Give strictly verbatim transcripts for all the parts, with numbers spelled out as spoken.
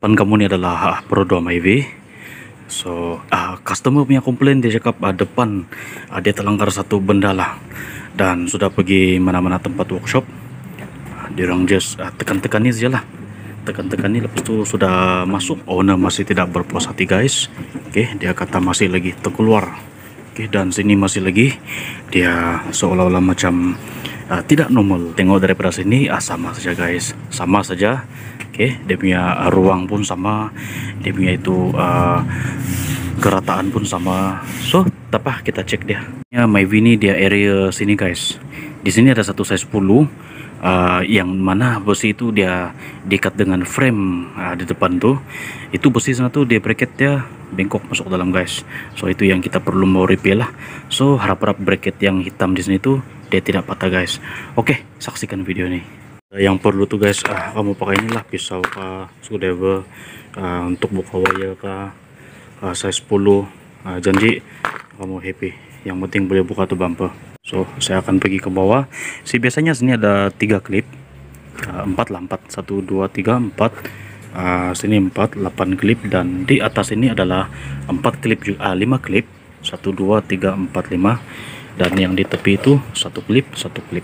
depan kamu ini adalah uh, Pro dua M I V. So uh, customer punya komplain, dia cakap uh, depan uh, dia terlanggar satu benda lah, dan sudah pergi mana-mana tempat workshop. Uh, dia orang just uh, tekan-tekan ni saja lah, tekan-tekan ni, lepas tu sudah masuk. Owner masih tidak berpuas hati guys. Okay, dia kata masih lagi terkeluar. Okay, dan sini masih lagi, dia seolah-olah macam uh, tidak normal. Tengok daripada sini uh, sama saja guys, sama saja. Okay, dia punya uh, ruang pun sama, dia punya itu uh, kerataan pun sama. So tak apa, kita cek dia. Ya, M I V ini dia area sini guys. Di sini ada satu size sepuluh, uh, yang mana besi itu dia diikat dengan frame uh, di depan tuh. Itu besi sana tuh dia bracket dia bengkok masuk dalam guys. So itu yang kita perlu mau repair lah. So harap-harap bracket yang hitam di sini tuh dia tidak patah guys. Oke, saksikan video ini. Yang perlu tuh guys, ah, kamu pakai inilah pisau kah, screwdriver, ah, untuk buka wire kah, ah, size sepuluh. ah, janji kamu happy, yang penting boleh buka tuh bumper. So saya akan pergi ke bawah. Si biasanya sini ada tiga klip, ah, empat lah, empat, satu, dua, tiga, empat. ah, sini empat, delapan klip, dan di atas ini adalah empat klip juga, ah, lima klip, satu, dua, tiga, empat, lima, dan yang di tepi itu satu klip, satu klip.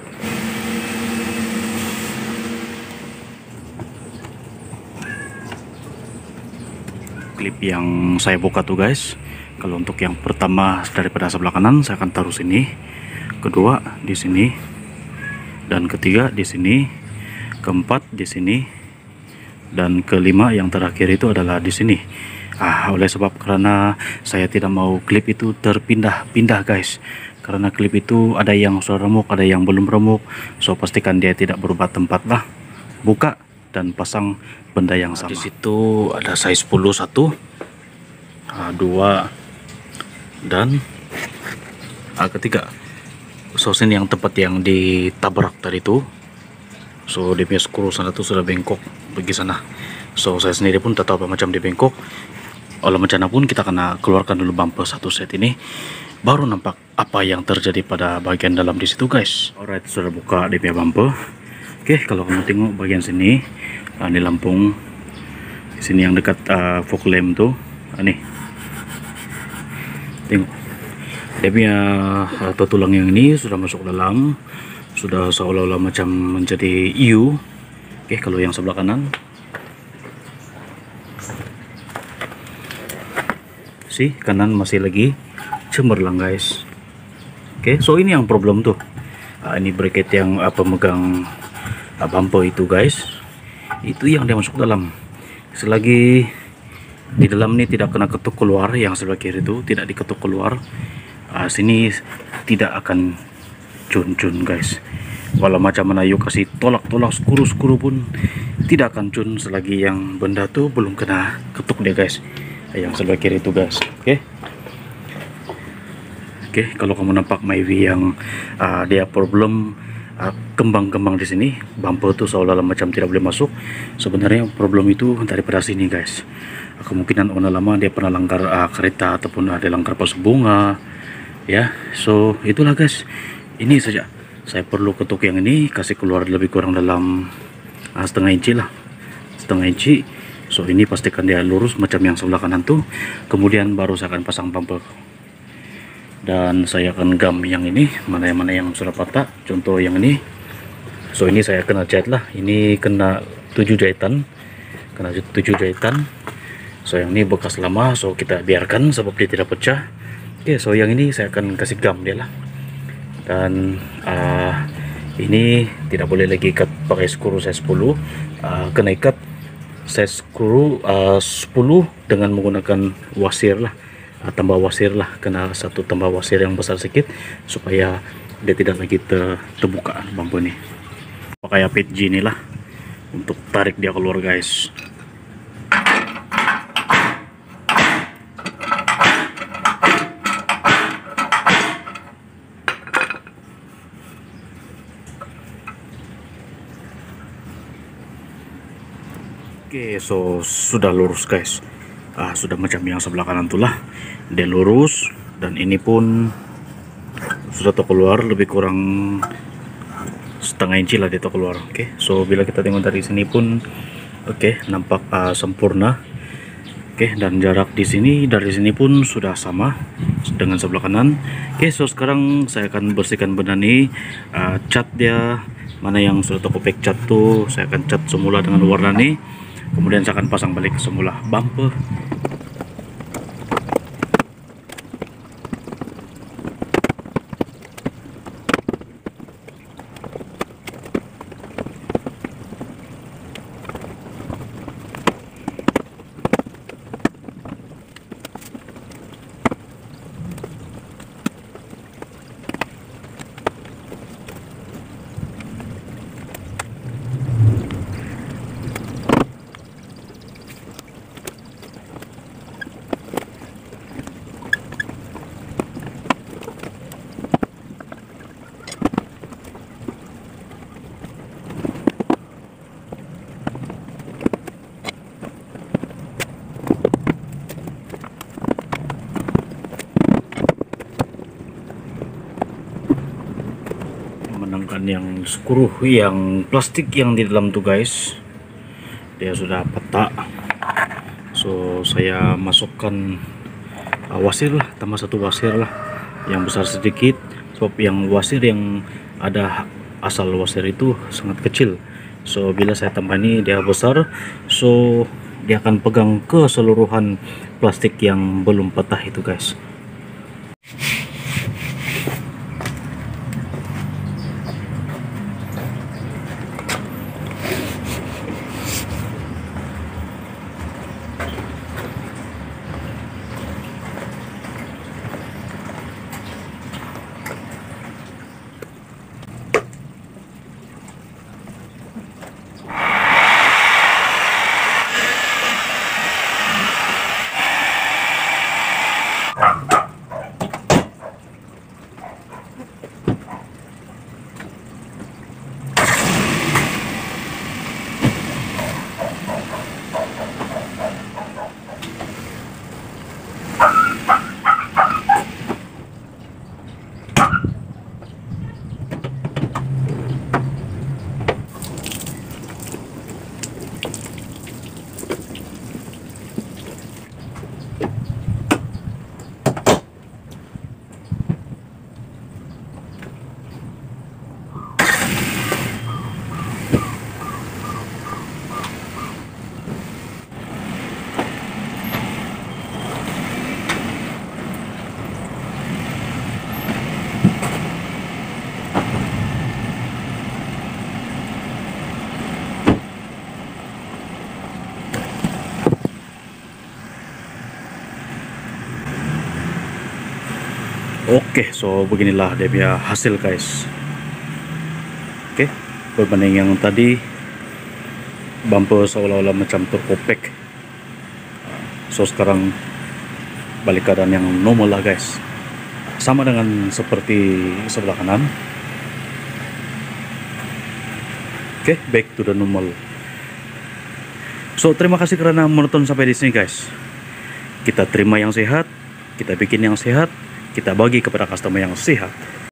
Klip yang saya buka tuh guys, kalau untuk yang pertama daripada sebelah kanan saya akan taruh sini, kedua di sini, dan ketiga di sini, keempat di sini, dan kelima yang terakhir itu adalah di sini. Ah, oleh sebab karena saya tidak mau klip itu terpindah-pindah guys, karena klip itu ada yang sudah remuk, ada yang belum remuk. So pastikan dia tidak berubah tempat lah. Buka dan pasang benda yang sama. Di situ ada size sepuluh satu, dua, dan ah, ketiga. So sini yang tempat yang ditabrak tadi itu. So dia punya skru sana tuh sudah bengkok pergi sana. So saya sendiri pun tak tahu apa macam dia bengkok. Oleh macam pun kita kena keluarkan dulu bumper satu set ini, baru nampak apa yang terjadi pada bagian dalam di situ guys. Alright, sudah buka dia punya bumper. Oke, kalau kamu tengok bagian sini, uh, ini lampung, sini yang dekat uh, fog lamp tuh, uh, nih, tengok, dia punya uh, tulang yang ini sudah masuk dalam, sudah seolah-olah macam menjadi U. Oke, kalau yang sebelah kanan, sih kanan masih lagi cemerlang guys. Oke, so ini yang problem tuh, uh, ini bracket yang uh, pemegang bumper itu guys, itu yang dia masuk dalam. Selagi di dalam ini tidak kena ketuk keluar, yang sebelah kiri itu tidak diketuk keluar, uh, sini tidak akan cun-cun guys. Walau macam mana yuk kasih tolak-tolak skru-skru pun tidak akan cun selagi yang benda tuh belum kena ketuk dia guys, yang sebelah kiri itu guys. Oke, oke, kalau kamu nampak M I V yang uh, dia problem kembang-kembang di sini, bumper tuh seolah-olah macam tidak boleh masuk. Sebenarnya problem itu daripada sini guys. Kemungkinan owner lama dia pernah langgar uh, kereta, ataupun ada uh, langgar pos bunga ya. So itulah guys, ini saja saya perlu ketuk yang ini, kasih keluar lebih kurang dalam uh, setengah inci lah, setengah inci. So ini pastikan dia lurus macam yang sebelah kanan tuh, kemudian baru saya akan pasang bumper. Dan saya akan gam yang ini, mana-mana yang sudah patah, contoh yang ini. So ini saya kena jahit lah, ini kena tujuh jahitan, kena tujuh jahitan. So yang ini bekas lama, so kita biarkan sebab dia tidak pecah. Oke, so yang ini saya akan kasih gam dia lah. Dan uh, ini tidak boleh lagi ikat pakai skru size sepuluh, uh, kena ikat size skru uh, sepuluh dengan menggunakan wasir lah. Tambah wasir lah, kena satu tambah wasir yang besar sedikit supaya dia tidak lagi ter, terbuka bumper ini. Pakai apit G ini lah untuk tarik dia keluar guys. Oke, so sudah lurus guys. Ah, sudah macam yang sebelah kanan tuh lah, dia lurus, dan ini pun sudah terkeluar lebih kurang setengah inci lah dia terkeluar. Oke, so bila kita tengok dari sini pun Oke, nampak uh, sempurna. Oke, dan jarak di sini dari sini pun sudah sama dengan sebelah kanan. Oke, so sekarang saya akan bersihkan benda ini, uh, cat dia, mana yang sudah toko pack cat tuh saya akan cat semula dengan warna ini. Kemudian saya akan pasang balik semula bumper. Menangkan yang skru yang plastik yang di dalam tuh guys, dia sudah patah. So saya masukkan uh, wasir lah, tambah satu wasir lah yang besar sedikit, sebab yang wasir yang ada asal wasir itu sangat kecil. So bila saya tambah ini dia besar, so dia akan pegang keseluruhan plastik yang belum patah itu guys. Oke, so beginilah dia punya hasil guys. Oke, berbanding yang tadi bumper seolah-olah macam turbo pack, so sekarang balik keadaan yang normal lah guys, sama dengan seperti sebelah kanan. Oke, back to the normal. So terima kasih karena menonton sampai di sini guys. Kita terima yang sehat, kita bikin yang sehat, kita bagi kepada customer yang sehat.